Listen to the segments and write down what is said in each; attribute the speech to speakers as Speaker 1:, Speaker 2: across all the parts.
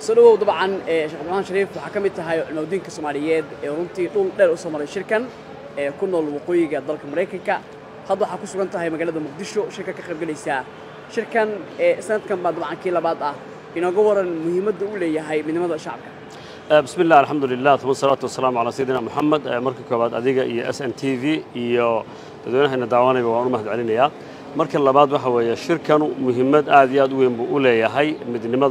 Speaker 1: سلوه طبعا شيخ عبد الرحمن شريف وحكمت هاي المودين كصوماليات رنتي طول دير أسمر الشركة كنا الوقوية ضلك أمريكا هذا حكوس رنتها هي مجال مقدشو شركة كخرب جلسة شركة سنة كم بعد طبعا كيلا بعد إنه جور المهمة الأولى هي من ماذا شعبك
Speaker 2: بسم الله الحمد لله ثم الصلاة والسلام على سيدنا محمد مركب بعد أديجا SNTV تدوينها إن دعوانا بوانو مهد علينا يا مركب لبعض وحوي الشركة مهمة أعداد وين بقولة هي من ماذا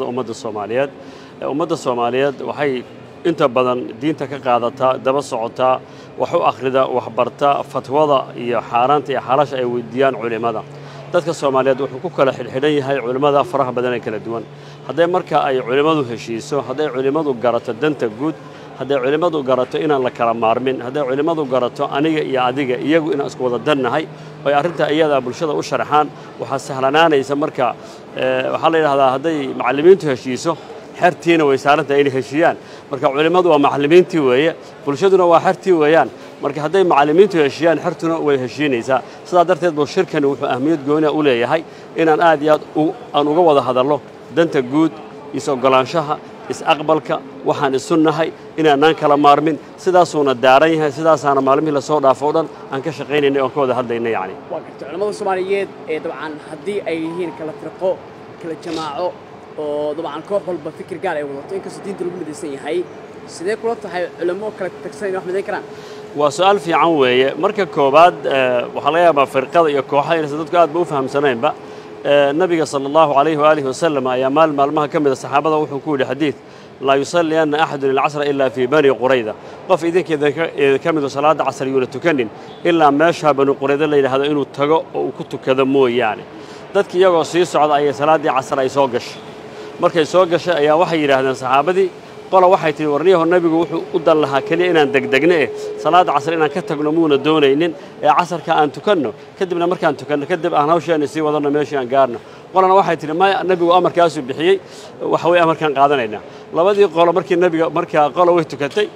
Speaker 2: أمد الصوماليات وحي أنت بدن دينتك قاعدتها دبس عطاء وحو أخردا وحبرتا فتوضا يا حارنت يا حراش أي وديان علماء dadka Soomaaliyeed wuxuu ku kala xilxiran yahay culimada faraha badan ee kala duwan haday marka ay culimadu heshiiso haday culimadu garato danta guud haday culimadu garato inaan la kala maarmin haday culimadu garato aniga iyo adiga iyagu inaan isku wada dannahay oo arinta iyada bulshada u sharaxaan waxa sahlanaanaysa marka waxa la yiraahdaa haday macallimiintu heshiiso xertiina way saarantahay inay heshiiyaan marka culimadu waa macallimiintii weeye bulshaduna waa xertii weeyaan marka haday macallimiintu heshiiyaan xirtuna way heshiinaysaa sidaa darteed buu shirkani wuxuu ahmiyad gooni u leeyahay inaan aad iyo aad aan uga wada hadalno danta guud is ogolaanshaha is aqbalka waxaan isunnahay inaan kala maarmin sidaasuna daaran yahay sidaasaana maalmihii la soo dhaafo dhan aan ka shaqeynayno oo ka wada hadlaynay yani
Speaker 1: waa culimada Soomaaliyeed ee dabcan hadii ay yihiin kala firqo kala jamaaco oo dabcan koox walba fikir gaar ay wadato in kasta diinta lagu midaysan yahay sidee kula tahay culimo kala tagsan wax midayn karaan
Speaker 2: وسؤال في عنوية مركز كوباد وحلايا ما فرقة يكوحة ينسدود قاعد بوفهم سنين بقى النبي صلى الله عليه وآله وسلم يا مال ما كم من الصحابة وحكوا حديث لا يصلي أن أحد العصر إلا في بني قريظة قف إذنك إذا كمل صلاة عصر يولد تكنن إلا ما شاء بني قريظة اللي هذا إنه تجا وكنت كذا مو يعني ذاتك يجوا صعد أي صلاة عصر يسوقش مركز يسوقش يا وحي هذا الصحابة دي قال waxay tii warniyaha nabigu wuxuu u dal lahaa kaliya inaan degdegnay salaad casr inaan ka tagno muuna doonaynin ee casarka aan tukanno kadibna markaan tukanno kadib aan hawshaan si wadana meeshaan gaarno qolana waxay tii ma nabigu amarkaas u bixiyay waxa way amarkan qaadanayna labadii qolo markii nabiga markaa qolo way tukatay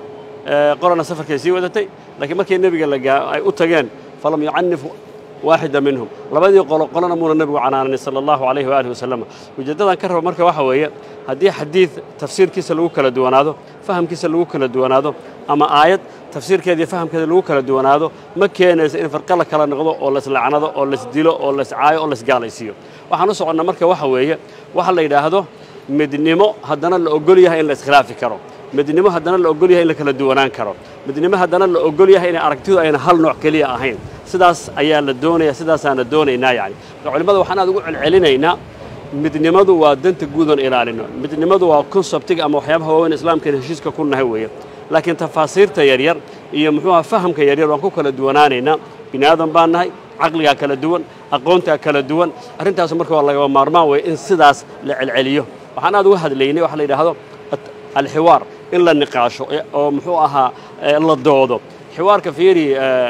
Speaker 2: qolana safarkay si wadatay laakiin markii nabiga ay u tageen falam yu'annifu واحدة منهم لبدي قلنا مون النبي عنان صلى الله عليه وآله وسلم وجدنا كرر مركب وحوية هدي حديث تفسير كيس الوك لدوان هذا فهم كيس الوك لدوان هذا أما آية تفسير كذا فهم كذا الوك لدوان هذا ما كان إن فرق الله كلا نقضه ولا سلعنه ولا سديله ولا سعاية ولا سجال يصير وحنص عنا مركب وحوية وحلا إذا هذا مدنيمو هدنا الأقولية إلا خلاف كرو مدنيمو هدنا الأقولية إلا كلا دوانان كرو مدنيمو هدنا الأقولية إن أركتو أين هل نوع كلية أهين sidaas ayaa la doonaya sidaasana doonaynaa yani culimadu waxaan aad ugu celcelinaynaa midnimadu waa danta guud oo ilaalino midnimadu waa conceptiga ama waxyaabaha waaweyn islaamka heshiiska ku nahay weeye laakiin tafaasiirta yar yar iyo muxuu fahamka yar yar waan ku kala duwanaanaynaa binaadan baan nahay aqliga kala duwan aqoonta kala duwan arintaas marka waa laga maarmaan way in sidaas la celceliyo waxaan aad uga hadlaynay waxa la yiraahdo al-hiwaar in la niqaasho oo muxuu ahaa la doodo حوار كفيري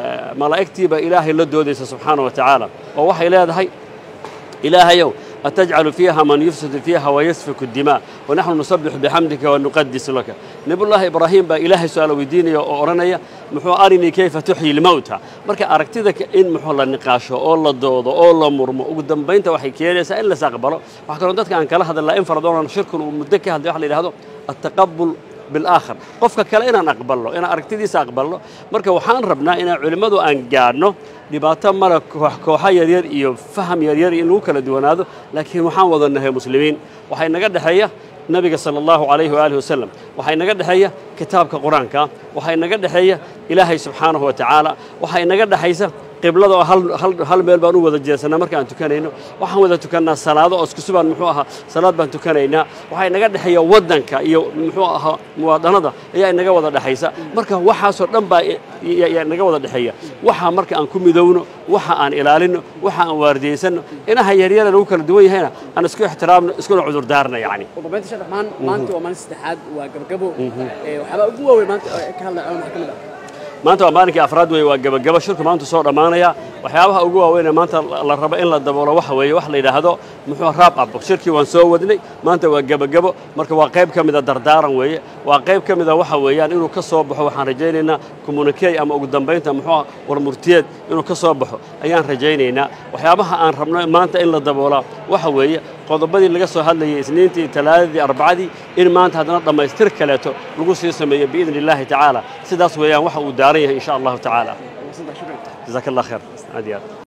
Speaker 2: ملائكتي بإلهي لدوديس سبحانه وتعالى ووحي لا هي إله يوم أتجعل فيها من يفسد فيها ويسفك الدماء ونحن نسبح بحمدك ونقدس لك نبي الله إبراهيم بإله سؤال وديني أورنيا محو أرني كيف تحيي الموتى مركا أركتذك إن محو النقاش أو الله الضوض أو الله مرمى وقدام بينت وحي كيريس إلا سأقبله وحكرا ذاتك أن كلا هذا لا انفرضونا شرك ومدكي هذا يحلي هذا التقبل بالآخر قفك كلا إنا نقبل له إنا أركتدي سأقبل له مركا وحان ربنا إنا علماء أن جارنا لبعضهم مرة كوحا يرير يفهم يرير إنه كلا دون هذا لكن وحان وضعنا هي مسلمين وحين نقد حية النبي صلى الله عليه وآله وسلم وحين نقد حية كتابك قرآنك وحين نقد حية إلهي سبحانه وتعالى وحين نقد حية قبلة هل ميل بانو وذا جلسنا مركا أن تكانينا وحن وذا تكاننا صلاة وأسكسبان محوها صلاة بان تكانينا وحين نقد حيا ودنك محوها موادنة هي نقد وذا دحيسة مركا وحا صار نبا نقد وذا دحية وحا مركا أن كم يدونه وحا أن إلالينه وحا أن وارديسنه إنا هي ريال لو كان دوي هنا أنا سكوا احترام سكوا عذر دارنا يعني.
Speaker 1: وبنت شيخ عبد الرحمن ما أنت وما نستحد وجبجبوا وحبا قوة ما أنت كهلا محكمة
Speaker 2: ما أنتوا أمانك أفراد وجبجبة شركة ما أنتوا صار أمانية waxyaabaha ugu waaweyn maanta la rabo in la daboolo waxa weeye wax la yiraahdo muxuu raab abo shirkii waan soo wadnay maanta waa gabagabo marka waa qayb kamid ah dardaaran weeye waa qayb kamid ah waxa weeyaan inuu ka soo baxo waxaan rajaynaynaa communique ama ugu dambeynta muxuu war murtiyeed inuu ka soo baxo ayaan rajaynaynaa waxyaabaha aan rabno maanta in la daboolo waxa weeye qodobadii laga soo hadlayay isniintii talaadadii arbacadii in maanta hadana dhamaystir kaleeto lagu sii sameeyo biidn illaahi tacaala sidaas weeyaan waxa uu daaran yahay insha Allah tacaala jazakallahu khair.